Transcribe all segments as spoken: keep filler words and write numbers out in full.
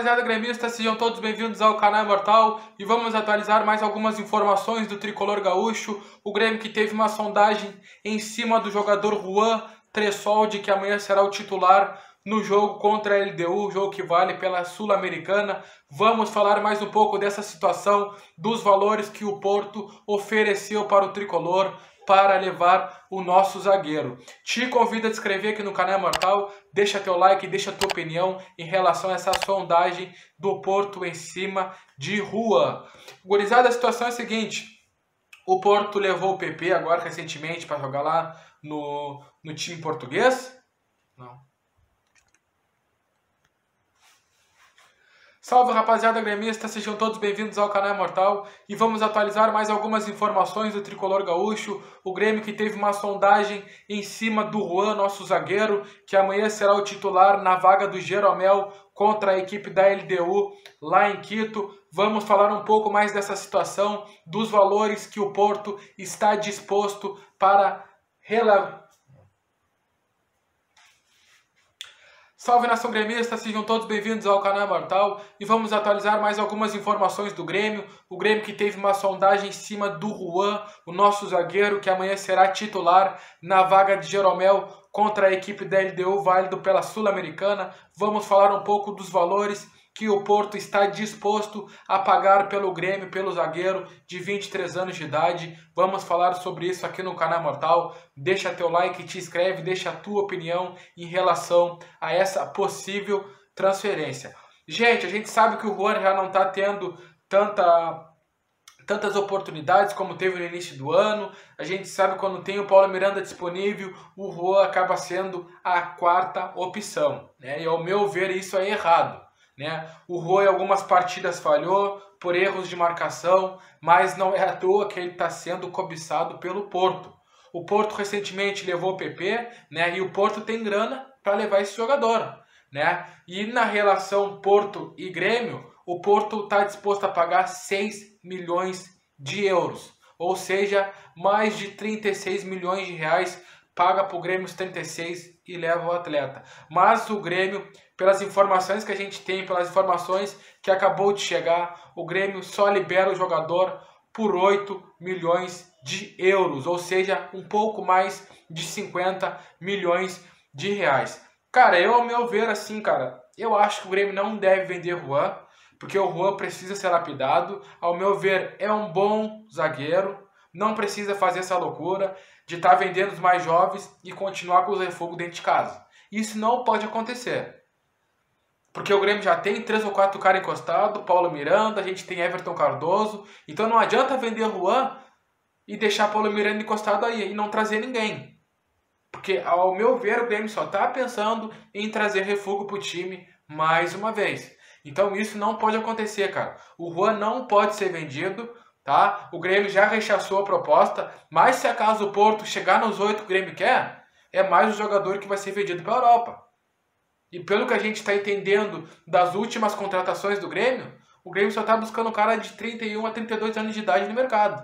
rapaziada gremista, sejam todos bem-vindos ao canal Imortal e vamos atualizar mais algumas informações do tricolor gaúcho. O Grêmio que teve uma sondagem em cima do jogador Juan Tressoldi, que amanhã será o titular no jogo contra a L D U, jogo que vale pela Sul-Americana. Vamos falar mais um pouco dessa situação, dos valores que o Porto ofereceu para o tricolor para levar o nosso zagueiro. Te convido a te inscrever aqui no canal Imortal, deixa teu like, deixa tua opinião em relação a essa sondagem do Porto em cima de Juan. Gurizada, a situação é a seguinte: o Porto levou o P P agora recentemente para jogar lá no, no time português. Não. Salve rapaziada gremista, sejam todos bem-vindos ao canal Imortal e vamos atualizar mais algumas informações do tricolor gaúcho. O Grêmio que teve uma sondagem em cima do Juan, nosso zagueiro, que amanhã será o titular na vaga do Jeromel contra a equipe da L D U lá em Quito. Vamos falar um pouco mais dessa situação, dos valores que o Porto está disposto para rela... Salve nação gremista, sejam todos bem-vindos ao canal Imortal e vamos atualizar mais algumas informações do Grêmio. O Grêmio que teve uma sondagem em cima do Juan, o nosso zagueiro, que amanhã será titular na vaga de Jeromel contra a equipe da L D U, válido pela Sul-Americana. Vamos falar um pouco dos valores que o Porto está disposto a pagar pelo Grêmio, pelo zagueiro de vinte e três anos de idade. Vamos falar sobre isso aqui no canal Imortal. Deixa teu like, te inscreve, deixa a tua opinião em relação a essa possível transferência. Gente, a gente sabe que o Juan já não está tendo tanta... tantas oportunidades como teve no início do ano. A gente sabe que quando tem o Paulo Miranda disponível, o Juan acaba sendo a quarta opção, né? E ao meu ver isso é errado, né? O Juan em algumas partidas falhou por erros de marcação, mas não é à toa que ele está sendo cobiçado pelo Porto. O Porto recentemente levou o P P, né? E o Porto tem grana para levar esse jogador, né? E na relação Porto e Grêmio, o Porto está disposto a pagar seis milhões de euros, ou seja, mais de trinta e seis milhões de reais. Paga para o Grêmio os trinta e seis e leva o atleta. Mas o Grêmio, pelas informações que a gente tem, pelas informações que acabou de chegar, o Grêmio só libera o jogador por oito milhões de euros, ou seja, um pouco mais de cinquenta milhões de reais. Cara, eu ao meu ver assim, cara, eu acho que o Grêmio não deve vender Juan, porque o Juan precisa ser lapidado. Ao meu ver, é um bom zagueiro, não precisa fazer essa loucura de estar tá vendendo os mais jovens e continuar com os refugos dentro de casa. Isso não pode acontecer. Porque o Grêmio já tem três ou quatro caras encostados, Paulo Miranda, a gente tem Everton Cardoso. Então não adianta vender Juan e deixar Paulo Miranda encostado aí e não trazer ninguém. Porque ao meu ver o Grêmio só está pensando em trazer refúgio para o time mais uma vez. Então isso não pode acontecer, cara. O Juan não pode ser vendido, tá? O Grêmio já rechaçou a proposta, mas se acaso o Porto chegar nos oito que o Grêmio quer, é mais um jogador que vai ser vendido para a Europa. E pelo que a gente está entendendo das últimas contratações do Grêmio, o Grêmio só está buscando um cara de trinta e um a trinta e dois anos de idade no mercado.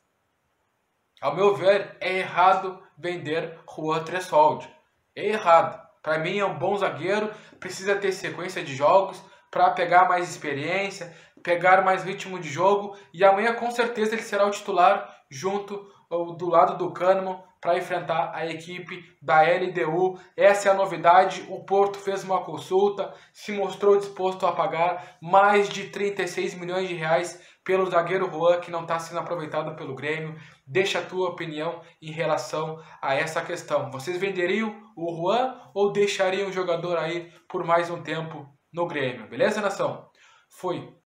Ao meu ver, é errado vender Juan Tressoldi. É errado. Para mim é um bom zagueiro, precisa ter sequência de jogos para pegar mais experiência, pegar mais ritmo de jogo, e amanhã com certeza ele será o titular junto do lado do Kahneman para enfrentar a equipe da L D U. Essa é a novidade. O Porto fez uma consulta, se mostrou disposto a pagar mais de trinta e seis milhões de reais pelo zagueiro Juan, que não está sendo aproveitado pelo Grêmio. Deixa a tua opinião em relação a essa questão. Vocês venderiam o Juan ou deixariam o jogador aí por mais um tempo no Grêmio? Beleza, nação? Fui.